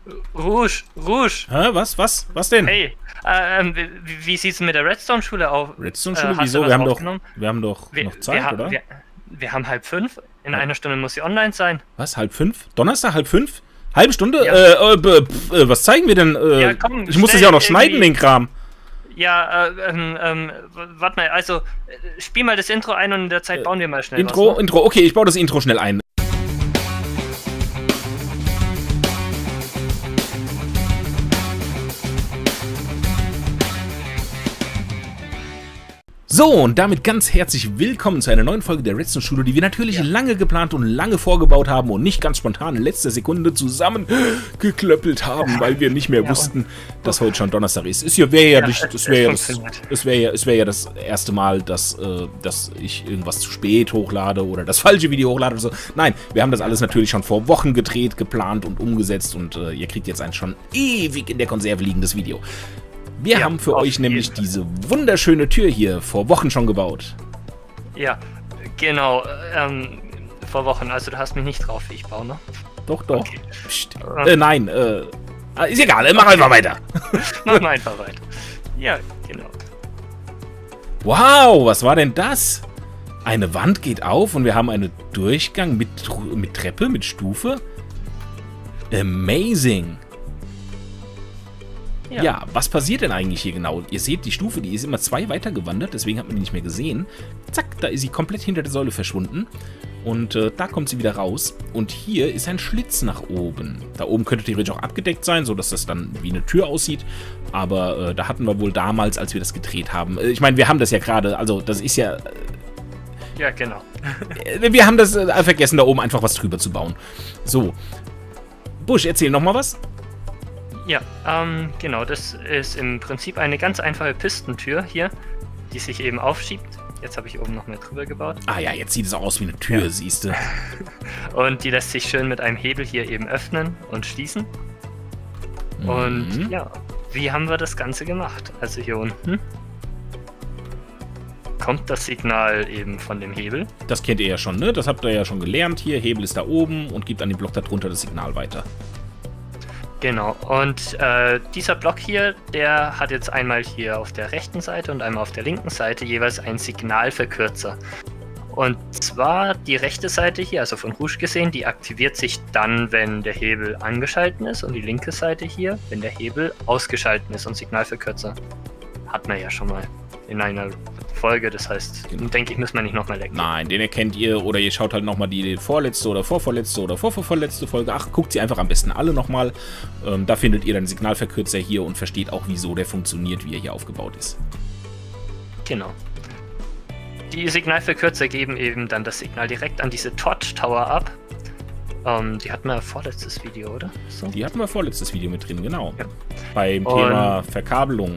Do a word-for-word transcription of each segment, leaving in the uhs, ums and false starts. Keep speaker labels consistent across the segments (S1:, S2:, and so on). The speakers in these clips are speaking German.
S1: Rouge, Rouge.
S2: Hä, was, was, was denn?
S1: Hey, äh, ähm, wie, wie sieht's mit der Redstone-Schule auf?
S2: Redstone-Schule?
S1: Äh, hast
S2: Wieso?
S1: du was
S2: Wir haben, doch,
S1: aufgenommen?
S2: wir haben doch
S1: Wir,
S2: noch Zeit,
S1: wir, ha-
S2: oder?
S1: Wir, wir haben halb fünf. In einer Stunde muss sie online sein.
S2: Was, halb fünf? Donnerstag, halb fünf? Halbe Stunde?
S1: Ja.
S2: Äh, äh, b- pf, äh, was zeigen wir denn? Äh,
S1: Ja, komm,
S2: ich muss das
S1: schnell
S2: ja auch noch schneiden,
S1: irgendwie.
S2: den Kram.
S1: Ja, äh, ähm, ähm, w- warte mal, also, äh, spiel mal das Intro ein und in der Zeit bauen wir mal schnell
S2: Intro,
S1: was. Ne?
S2: Intro, okay, ich baue das Intro schnell ein. So, und damit ganz herzlich willkommen zu einer neuen Folge der Redstone-Schule, die wir natürlich
S1: Ja.
S2: lange geplant und lange vorgebaut haben und nicht ganz spontan in letzter Sekunde zusammengeklöppelt haben, weil wir nicht mehr
S1: Ja,
S2: wussten, dass heute schon Donnerstag ist. Es wäre ja,
S1: Ja,
S2: durch-
S1: es-
S2: es wäre ja,
S1: es
S2: das-
S1: funktioniert.
S2: es wäre ja, es wäre ja das erste Mal, dass, äh, dass ich irgendwas zu spät hochlade oder das falsche Video hochlade oder so. Nein, wir haben das alles natürlich schon vor Wochen gedreht, geplant und umgesetzt und äh, ihr kriegt jetzt ein schon ewig in der Konserve liegendes Video. Wir
S1: Ja,
S2: haben für
S1: auf
S2: euch nämlich
S1: jeden Fall.
S2: diese wunderschöne Tür hier vor Wochen schon gebaut.
S1: Ja, genau, ähm, vor Wochen, also du hast mich nicht drauf, wie ich baue, ne?
S2: Doch, doch.
S1: Okay.
S2: Psst. Äh, nein, äh, ah, ist egal, mach einfach weiter.
S1: Mach mal einfach weiter. Ja, genau.
S2: Wow, was war denn das? Eine Wand geht auf und wir haben einen Durchgang mit, mit Treppe, mit Stufe. Amazing.
S1: Ja.
S2: Ja, was passiert denn eigentlich hier genau? Ihr seht, die Stufe, die ist immer zwei weiter gewandert, deswegen hat man die nicht mehr gesehen. Zack, da ist sie komplett hinter der Säule verschwunden. Und äh, da kommt sie wieder raus. Und hier ist ein Schlitz nach oben. Da oben könnte theoretisch auch abgedeckt sein, sodass das dann wie eine Tür aussieht. Aber äh, da hatten wir wohl damals, als wir das gedreht haben. Äh, ich meine, wir haben das ja gerade, also das ist ja...
S1: Ja, genau.
S2: Äh, wir haben das äh, vergessen, da oben einfach was drüber zu bauen. So. Busch, erzähl nochmal was.
S1: Ja, ähm, genau, das ist im Prinzip eine ganz einfache Pistentür hier, die sich eben aufschiebt. Jetzt habe ich oben noch mehr drüber gebaut.
S2: Ah ja, jetzt sieht es auch aus wie eine Tür,
S1: Ja.
S2: siehst du.
S1: Und die lässt sich schön mit einem Hebel hier eben öffnen und schließen. Und
S2: Mhm.
S1: ja, wie haben wir das Ganze gemacht? Also hier unten kommt das Signal eben von dem Hebel.
S2: Das kennt ihr ja schon, ne? Das habt ihr ja schon gelernt. Hier, Hebel ist da oben und gibt an den Block darunter das Signal weiter.
S1: Genau, und äh, dieser Block hier, der hat jetzt einmal hier auf der rechten Seite und einmal auf der linken Seite jeweils einen Signalverkürzer. Und zwar die rechte Seite hier, also von Rouge gesehen, die aktiviert sich dann, wenn der Hebel angeschalten ist, und die linke Seite hier, wenn der Hebel ausgeschalten ist. Und Signalverkürzer hat man ja schon mal in einer Folge, das heißt,
S2: Genau.
S1: denke ich, müssen wir nicht nochmal lecken.
S2: Nein, den erkennt ihr oder ihr schaut halt nochmal die vorletzte oder vorvorletzte oder vorvorvorletzte Folge. Ach, guckt sie einfach am besten alle nochmal. Ähm, da findet ihr dann den Signalverkürzer hier und versteht auch, wieso der funktioniert, wie er hier aufgebaut ist.
S1: Genau. Die Signalverkürzer geben eben dann das Signal direkt an diese Torch Tower ab. Ähm, die hatten wir vorletztes Video, oder? So.
S2: Die hatten wir vorletztes Video mit drin, genau.
S1: Ja.
S2: Beim
S1: Und-
S2: Thema Verkabelung.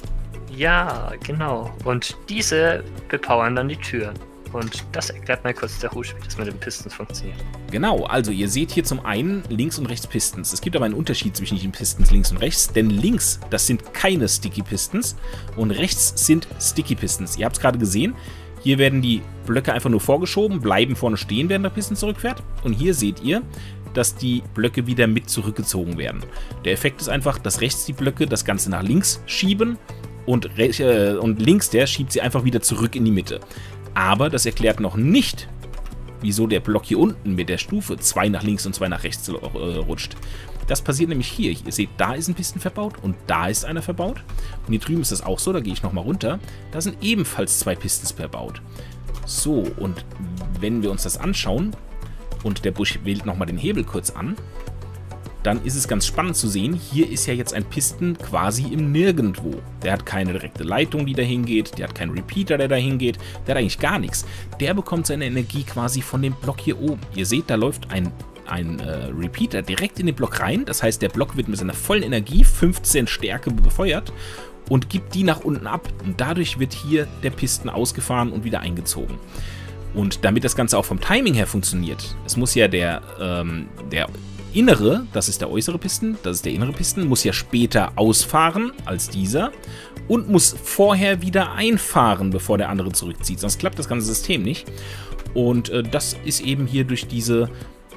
S1: Ja, genau. Und diese bepowern dann die Türen. Und das erklärt mal kurz der Rouge, wie das mit den Pistons funktioniert.
S2: Genau, also ihr seht hier zum einen links und rechts Pistons. Es gibt aber einen Unterschied zwischen den Pistons links und rechts, denn links, das sind keine Sticky Pistons und rechts sind Sticky Pistons. Ihr habt es gerade gesehen, hier werden die Blöcke einfach nur vorgeschoben, bleiben vorne stehen, während der Piston zurückfährt. Und hier seht ihr, dass die Blöcke wieder mit zurückgezogen werden. Der Effekt ist einfach, dass rechts die Blöcke das Ganze nach links schieben und, rech- äh, und links der schiebt sie einfach wieder zurück in die Mitte. Aber das erklärt noch nicht, wieso der Block hier unten mit der Stufe zwei nach links und zwei nach rechts äh, rutscht. Das passiert nämlich hier. Ihr seht, da ist ein Piston verbaut und da ist einer verbaut. Und hier drüben ist das auch so, da gehe ich nochmal runter. Da sind ebenfalls zwei Pistons verbaut. So, und wenn wir uns das anschauen und der Busch wählt nochmal den Hebel kurz an, dann ist es ganz spannend zu sehen, hier ist ja jetzt ein Piston quasi im Nirgendwo. Der hat keine direkte Leitung, die dahin geht, der hat keinen Repeater, der dahin geht, der hat eigentlich gar nichts. Der bekommt seine Energie quasi von dem Block hier oben. Ihr seht, da läuft ein, ein äh, Repeater direkt in den Block rein, das heißt, der Block wird mit seiner vollen Energie, fünfzehn Stärke, befeuert und gibt die nach unten ab. Und dadurch wird hier der Piston ausgefahren und wieder eingezogen. Und damit das Ganze auch vom Timing her funktioniert, es muss ja der, ähm, der innere, das ist der äußere Piston, das ist der innere Piston, muss ja später ausfahren als dieser und muss vorher wieder einfahren, bevor der andere zurückzieht. Sonst klappt das ganze System nicht. Und äh, das ist eben hier durch diese,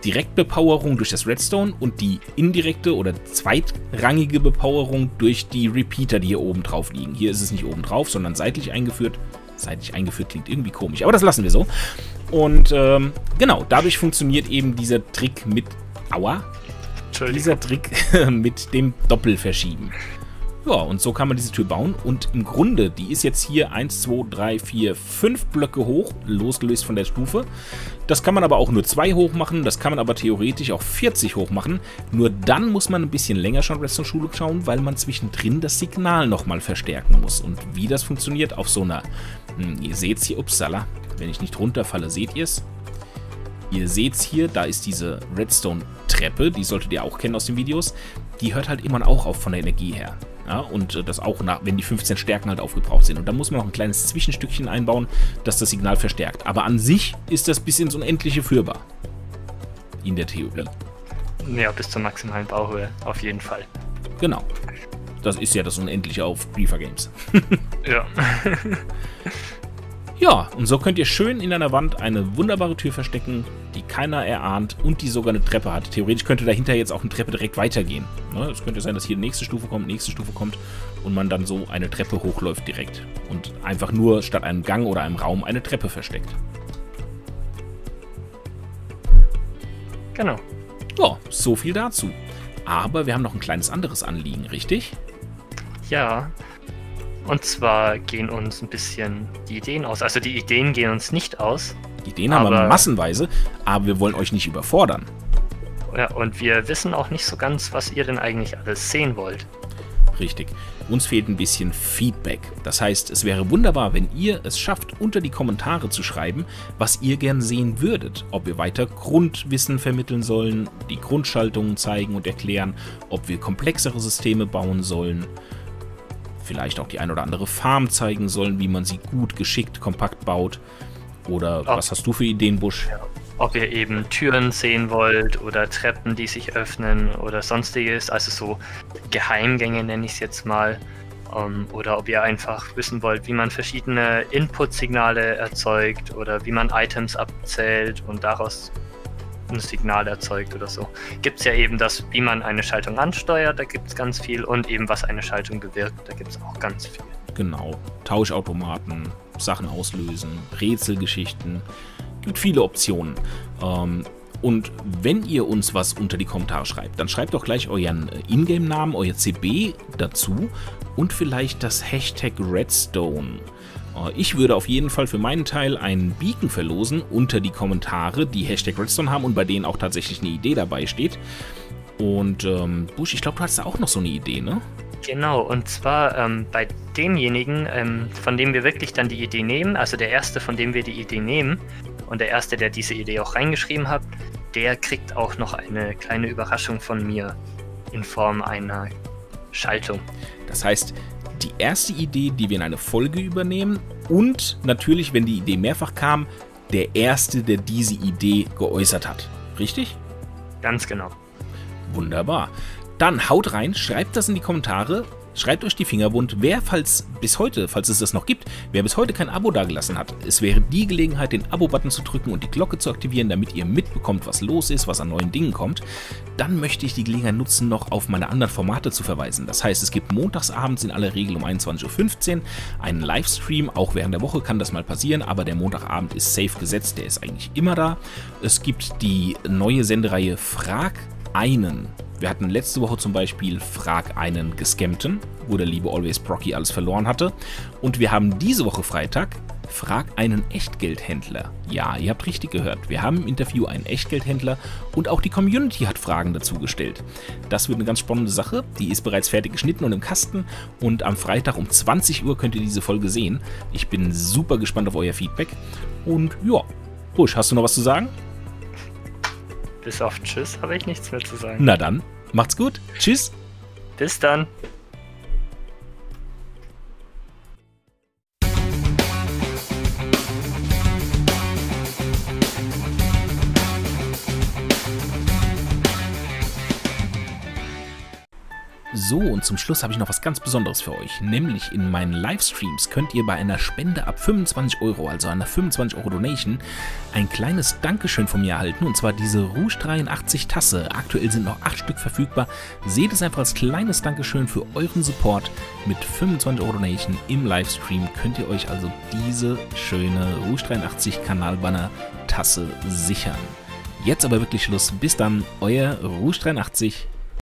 S2: Direktbepowerung durch das Redstone und die indirekte oder zweitrangige Bepowerung durch die Repeater, die hier oben drauf liegen. Hier ist es nicht oben drauf, sondern seitlich eingeführt. Seitlich eingeführt klingt irgendwie komisch, aber das lassen wir so. Und ähm, genau, dadurch funktioniert eben dieser Trick mit... Aua! Dieser Trick mit dem Doppelverschieben. Ja, und so kann man diese Tür bauen. Und im Grunde, die ist jetzt hier eins, zwei, drei, vier, fünf Blöcke hoch, losgelöst von der Stufe. Das kann man aber auch nur zwei hoch machen, das kann man aber theoretisch auch vierzig hoch machen. Nur dann muss man ein bisschen länger schon Redstone-Schule schauen, weil man zwischendrin das Signal nochmal verstärken muss. Und wie das funktioniert auf so einer... Hm, ihr seht es hier, upsala, wenn ich nicht runterfalle, seht ihr es? Ihr seht es hier, da ist diese Redstone-Treppe, die solltet ihr auch kennen aus den Videos. Die hört halt immer auch auf von der Energie her. Ja, und das auch, nach, wenn die fünfzehn Stärken halt aufgebraucht sind. Und da muss man noch ein kleines Zwischenstückchen einbauen, das das Signal verstärkt. Aber an sich ist das bis ins Unendliche führbar. In der Theorie.
S1: Ja, bis zur maximalen Bauhöhe, auf jeden Fall.
S2: Genau. Das ist ja das Unendliche auf Griefer Games.
S1: Ja.
S2: Ja, und so könnt ihr schön in einer Wand eine wunderbare Tür verstecken, die keiner erahnt und die sogar eine Treppe hat. Theoretisch könnte dahinter jetzt auch eine Treppe direkt weitergehen. Ne? Es könnte sein, dass hier die nächste Stufe kommt, nächste Stufe kommt und man dann so eine Treppe hochläuft direkt. Und einfach nur statt einem Gang oder einem Raum eine Treppe versteckt.
S1: Genau.
S2: Ja, so viel dazu. Aber wir haben noch ein kleines anderes Anliegen, richtig?
S1: Ja. Und zwar gehen uns ein bisschen die Ideen aus. Also die Ideen gehen uns nicht aus.
S2: Ideen haben wir massenweise, aber wir wollen euch nicht überfordern.
S1: Ja, und wir wissen auch nicht so ganz, was ihr denn eigentlich alles sehen wollt.
S2: Richtig. Uns fehlt ein bisschen Feedback. Das heißt, es wäre wunderbar, wenn ihr es schafft, unter die Kommentare zu schreiben, was ihr gern sehen würdet. Ob wir weiter Grundwissen vermitteln sollen, die Grundschaltungen zeigen und erklären, ob wir komplexere Systeme bauen sollen, vielleicht auch die ein oder andere Farm zeigen sollen, wie man sie gut, geschickt, kompakt baut. Oder ob, was hast du für Ideen, Busch?
S1: Ja, ob ihr eben Türen sehen wollt oder Treppen, die sich öffnen oder sonstiges, also so Geheimgänge nenne ich es jetzt mal. Um, oder ob ihr einfach wissen wollt, wie man verschiedene Input-Signale erzeugt oder wie man Items abzählt und daraus ein Signal erzeugt oder so. Gibt es ja eben das, wie man eine Schaltung ansteuert, da gibt es ganz viel, und eben was eine Schaltung bewirkt, da gibt es auch ganz viel.
S2: Genau, Tauschautomaten, Sachen auslösen, Rätselgeschichten, gibt viele Optionen. Ähm, und wenn ihr uns was unter die Kommentare schreibt, dann schreibt doch gleich euren Ingame-Namen, euer C B dazu und vielleicht das Hashtag Redstone. Ich würde auf jeden Fall für meinen Teil einen Beacon verlosen unter die Kommentare, die Hashtag Redstone haben und bei denen auch tatsächlich eine Idee dabei steht. Und ähm, Busch, ich glaube, du hast da auch noch so eine Idee, ne?
S1: Genau, und zwar ähm, bei demjenigen, ähm, von dem wir wirklich dann die Idee nehmen, also der erste, von dem wir die Idee nehmen und der erste, der diese Idee auch reingeschrieben hat, der kriegt auch noch eine kleine Überraschung von mir in Form einer Schaltung.
S2: Das heißt, die erste Idee, die wir in eine Folge übernehmen und natürlich, wenn die Idee mehrfach kam, der Erste, der diese Idee geäußert hat. Richtig?
S1: Ganz genau.
S2: Wunderbar. Dann haut rein, schreibt das in die Kommentare, schreibt euch die Finger wund, wer falls bis heute, falls es das noch gibt, wer bis heute kein Abo dagelassen hat, es wäre die Gelegenheit, den Abo-Button zu drücken und die Glocke zu aktivieren, damit ihr mitbekommt, was los ist, was an neuen Dingen kommt. Dann möchte ich die Gelegenheit nutzen, noch auf meine anderen Formate zu verweisen. Das heißt, es gibt montagsabends in aller Regel um einundzwanzig Uhr fünfzehn einen Livestream, auch während der Woche kann das mal passieren, aber der Montagabend ist safe gesetzt, der ist eigentlich immer da. Es gibt die neue Sendereihe Frag einen. Wir hatten letzte Woche zum Beispiel Frag einen Gescammten, wo der liebe Always Procky alles verloren hatte. Und wir haben diese Woche Freitag Frag einen Echtgeldhändler. Ja, ihr habt richtig gehört. Wir haben im Interview einen Echtgeldhändler und auch die Community hat Fragen dazu gestellt. Das wird eine ganz spannende Sache. Die ist bereits fertig geschnitten und im Kasten. Und am Freitag um zwanzig Uhr könnt ihr diese Folge sehen. Ich bin super gespannt auf euer Feedback. Und ja, Busch, hast du noch was zu sagen?
S1: Bis auf Tschüss habe ich nichts mehr zu sagen.
S2: Na dann, macht's gut. Tschüss.
S1: Bis dann.
S2: So, und zum Schluss habe ich noch was ganz Besonderes für euch, nämlich in meinen Livestreams könnt ihr bei einer Spende ab fünfundzwanzig Euro, also einer fünfundzwanzig Euro Donation, ein kleines Dankeschön von mir erhalten, und zwar diese Rouge dreiundachtzig Tasse. Aktuell sind noch acht Stück verfügbar. Seht es einfach als kleines Dankeschön für euren Support. Mit fünfundzwanzig Euro Donation im Livestream könnt ihr euch also diese schöne Rouge dreiundachtzig Kanalbanner Tasse sichern. Jetzt aber wirklich Schluss. Bis dann, euer Rouge dreiundachtzig.